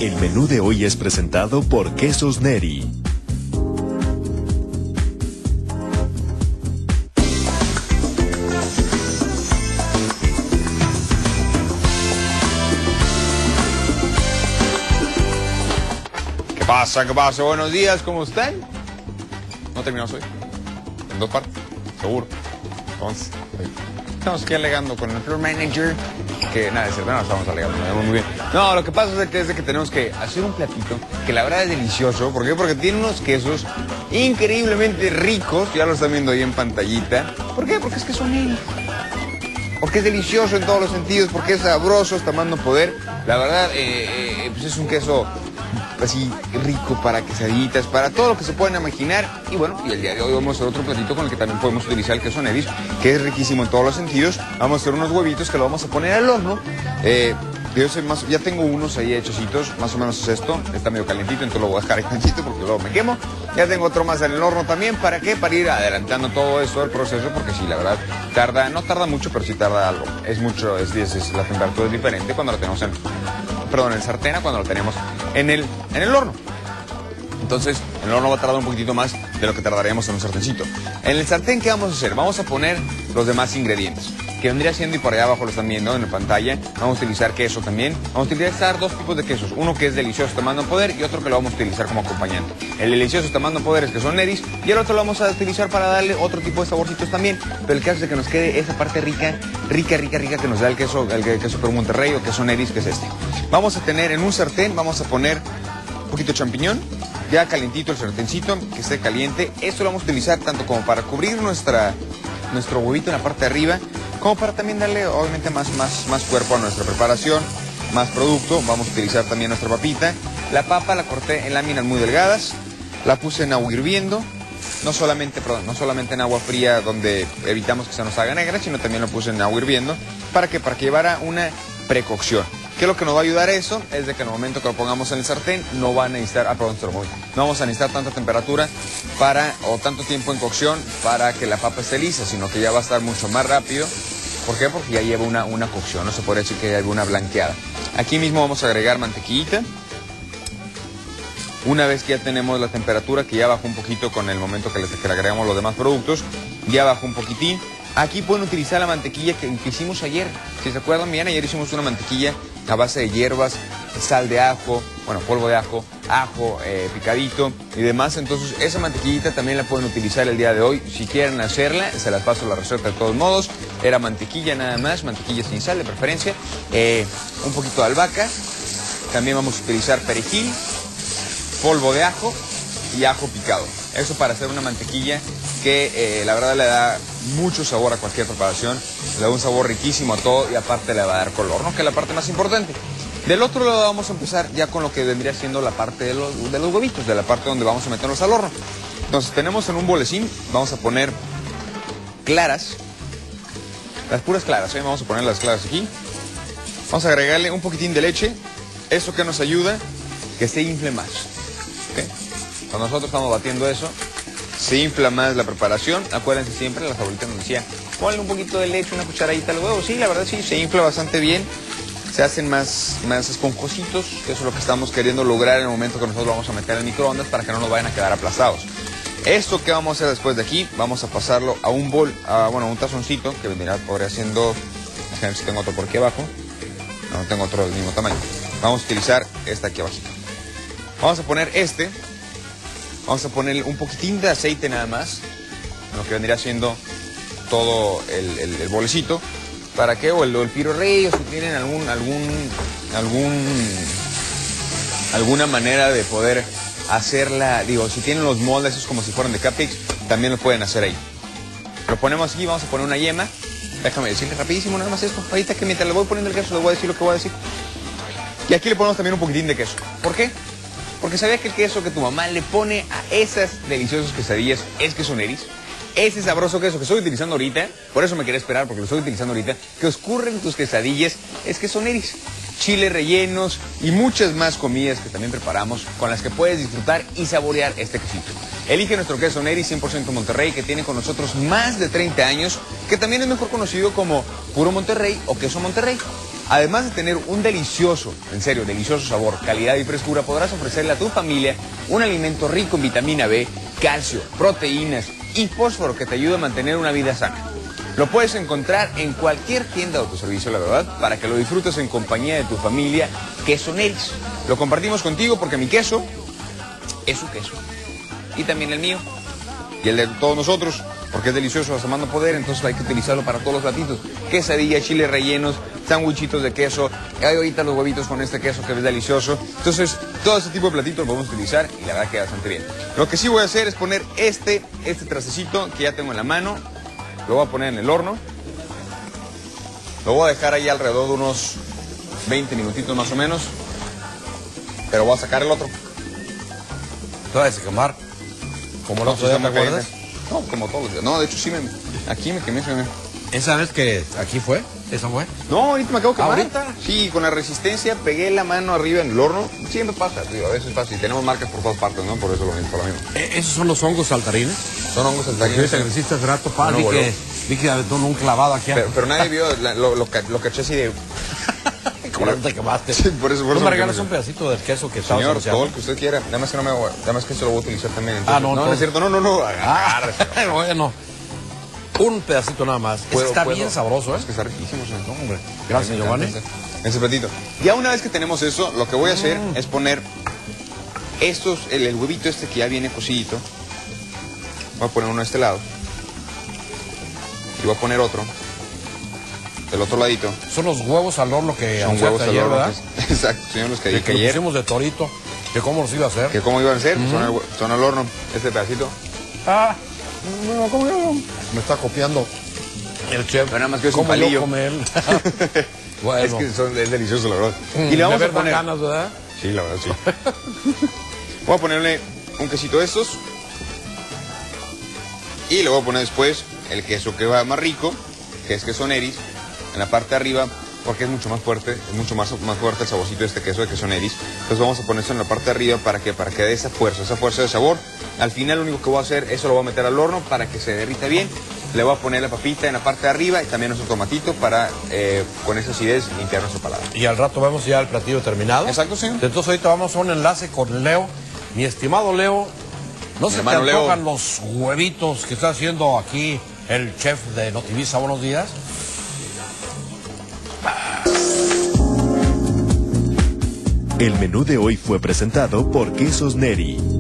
El menú de hoy es presentado por Quesos Neri. ¿Qué pasa? ¿Qué pasa? Buenos días, ¿cómo están? No terminamos hoy. En 2 partes, seguro. Entonces, estamos aquí alegando con el floor manager. Que nada, es cierto, no estamos alegando, nos vemos muy bien. No, lo que pasa es que tenemos que hacer un platito que la verdad es delicioso. ¿Por qué? Porque tiene unos quesos increíblemente ricos. Ya lo están viendo ahí en pantallita. ¿Por qué? Porque es queso Neri. Porque es delicioso en todos los sentidos, porque es sabroso, está dando poder. La verdad, pues es un queso así rico para quesadillitas, para todo lo que se puedan imaginar. Y bueno, y el día de hoy vamos a hacer otro platito con el que también podemos utilizar el queso Neri, que es riquísimo en todos los sentidos. Vamos a hacer unos huevitos que lo vamos a poner al horno. Ya tengo unos ahí hechositos, más o menos es esto. Está medio calentito, entonces lo voy a dejar ahí calentito porque luego me quemo. Ya tengo otro más en el horno también. ¿Para qué? Para ir adelantando todo esto, el proceso, porque sí, la verdad, no tarda mucho, pero sí tarda algo. Es mucho, la temperatura es diferente cuando lo tenemos en el sartén, cuando lo tenemos en el horno. Entonces, en el horno va a tardar un poquitito más de lo que tardaríamos en un sartencito. En el sartén, ¿qué vamos a hacer? Vamos a poner los demás ingredientes, que vendría siendo, y por allá abajo lo están viendo en la pantalla. Vamos a utilizar queso también. Vamos a utilizar 2 tipos de quesos. Uno que es delicioso, está dando poder, y otro que lo vamos a utilizar como acompañante. El delicioso está dando poder es queso Neri, y el otro lo vamos a utilizar para darle otro tipo de saborcitos también. Pero el caso es de que nos quede esa parte rica que nos da el queso Perú Monterrey o queso Neri, que es este. Vamos a tener en un sartén, vamos a poner un poquito de champiñón. Ya calientito el sartencito, que esté caliente. Esto lo vamos a utilizar tanto como para cubrir nuestro huevito en la parte de arriba, como para también darle obviamente más cuerpo a nuestra preparación, más producto. Vamos a utilizar también nuestra papita. La papa la corté en láminas muy delgadas, la puse en agua hirviendo, no solamente en agua fría donde evitamos que se nos haga negra, sino también lo puse en agua hirviendo. ¿Para qué? Para que llevara una precocción. ¿Qué es lo que nos va a ayudar a eso? Es de que en el momento que lo pongamos en el sartén no va a necesitar, no vamos a necesitar tanta temperatura o tanto tiempo en cocción para que la papa esté lisa, sino que ya va a estar mucho más rápido. ¿Por qué? Porque ya lleva una cocción, no se puede decir que ya lleva una blanqueada. Aquí mismo vamos a agregar mantequillita. Una vez que ya tenemos la temperatura, que ya bajó un poquito con el momento que le agregamos los demás productos, ya bajó un poquitín. Aquí pueden utilizar la mantequilla que hicimos ayer. Si se acuerdan bien, ayer hicimos una mantequilla a base de hierbas, sal de ajo, polvo de ajo, picadito y demás. Entonces esa mantequillita también la pueden utilizar el día de hoy. Si quieren hacerla, se las paso la receta de todos modos. Era mantequilla nada más, mantequilla sin sal de preferencia. Un poquito de albahaca. También vamos a utilizar perejil, polvo de ajo y ajo picado. Eso para hacer una mantequilla que la verdad le da mucho sabor a cualquier preparación, le da un sabor riquísimo a todo y aparte le va a dar color, ¿no? Que es la parte más importante. Del otro lado vamos a empezar ya con lo que vendría siendo la parte de los huevitos, de la parte donde vamos a meterlos al horno. Entonces tenemos en un bolecín, vamos a poner claras, las puras claras, vamos a poner las claras aquí. Vamos a agregarle un poquitín de leche, eso que nos ayuda, que se infle más. ¿Okay? Cuando nosotros estamos batiendo eso, se infla más la preparación. Acuérdense siempre, la abuelita nos decía, ponle un poquito de leche, una cucharadita al huevo. Sí, la verdad sí, se infla bastante bien. Se hacen más esponjositos, que eso es lo que estamos queriendo lograr en el momento que nosotros lo vamos a meter en microondas para que no nos vayan a quedar aplastados. Esto que vamos a hacer después de aquí, vamos a pasarlo a un bol, un tazoncito, que podría siendo, a ver si tengo otro por aquí abajo. No tengo otro del mismo tamaño. Vamos a utilizar este aquí abajito. Vamos a poner vamos a poner un poquitín de aceite nada más, lo que vendría siendo todo el bolecito. ¿Para qué? O el Piro Rey, o si tienen alguna manera de poder hacerla, si tienen los moldes, es como si fueran de cupcakes, también lo pueden hacer ahí. Lo ponemos aquí, vamos a poner una yema. Déjame decirle rapidísimo nada más esto. Ahorita que mientras le voy poniendo el queso, les voy a decir lo que voy a decir. Y aquí le ponemos también un poquitín de queso. ¿Por qué? Porque ¿sabías que el queso que tu mamá le pone a esas deliciosas quesadillas es queso Neri? Ese sabroso queso que estoy utilizando ahorita, por eso me quería esperar, porque lo estoy utilizando ahorita, que oscurren tus quesadillas, es queso Neri. Chiles rellenos y muchas más comidas que también preparamos con las que puedes disfrutar y saborear este quesito. Elige nuestro queso Neri 100% Monterrey, que tiene con nosotros más de 30 años, que también es mejor conocido como puro Monterrey o queso Monterrey. Además de tener un delicioso, en serio, delicioso sabor, calidad y frescura, podrás ofrecerle a tu familia un alimento rico en vitamina B, calcio, proteínas y fósforo que te ayuda a mantener una vida sana. Lo puedes encontrar en cualquier tienda de autoservicio, la verdad, para que lo disfrutes en compañía de tu familia. Queso Neris. Lo compartimos contigo porque mi queso es su queso. Y también el mío. Y el de todos nosotros, porque es delicioso hasta más no poder, entonces hay que utilizarlo para todos los platitos. Quesadilla, chiles rellenos, sándwichitos de queso, hay ahorita los huevitos con este queso que es delicioso. Entonces, todo ese tipo de platitos lo podemos utilizar y la verdad queda bastante bien. Lo que sí voy a hacer es poner este trastecito que ya tengo en la mano, lo voy a poner en el horno. Lo voy a dejar ahí alrededor de unos 20 minutitos más o menos, pero voy a sacar el otro. ¿Te vas a quemar? ¿Como no, te acuerdas? No, como todos los días. No, de hecho sí aquí me quemé. ¿Esa vez que aquí fue? ¿Esa fue? No, ahorita me acabo de quemar. ¿Ahorita? Sí, con la resistencia pegué la mano arriba en el horno. Siempre pasa, tío, a veces pasa. Y tenemos marcas por todas partes, ¿no? Por eso lo mismo. ¿Esos son los hongos saltarines? Son hongos saltarines. Ahorita que hiciste hace rato, pa, vi que aventó un clavado aquí. Pero nadie vio, lo caché así de... ¿Cómo no te quemaste? Sí, por eso. ¿Tú me regalas un pedacito del queso que estaba Señor, todo el que usted quiera. Nada más que nada más que se lo voy a utilizar también. Entonces, no es cierto. No. Agárrese. Bueno. Un pedacito nada más. Está bien sabroso, ¿eh? Es que está riquísimo, señor. No, hombre. Gracias, Giovanni. Ese platito. Ya una vez que tenemos eso, lo que voy a hacer es poner el huevito este que ya viene cocidito. Voy a poner uno de este lado. Y voy a poner otro. Del otro ladito. Son los huevos al horno que son huevos al horno, ¿verdad? Exacto, señor, los que ayer. Que pusimos de torito. ¿Que cómo los iba a hacer? ¿Que cómo iban a ser? Son al horno. Este pedacito. No, ¿cómo yo? Me está copiando el chef. Pero nada más que es un palillo. Comer. Bueno. Es que es delicioso, la verdad. Y le vamos a poner ganas, ¿verdad? Sí, la verdad, sí. Voy a ponerle un quesito de estos. Y le voy a poner después el queso que va más rico, que es queso Neris, en la parte de arriba, porque es mucho más fuerte, es mucho más fuerte el saborcito de este queso de queso Neris. Entonces vamos a poner eso en la parte de arriba para que dé esa fuerza de sabor. Al final lo único que voy a hacer, eso lo voy a meter al horno para que se derrita bien. Le voy a poner la papita en la parte de arriba y también nuestro tomatito para con esa acidez limpiar nuestro paladar. Y al rato vemos ya el platillo terminado. Exacto, señor. Entonces ahorita vamos a un enlace con Leo. Mi estimado Leo, ¿no se te antojan los huevitos que está haciendo aquí el chef de Notivisa? Buenos días. El menú de hoy fue presentado por Quesos Neri.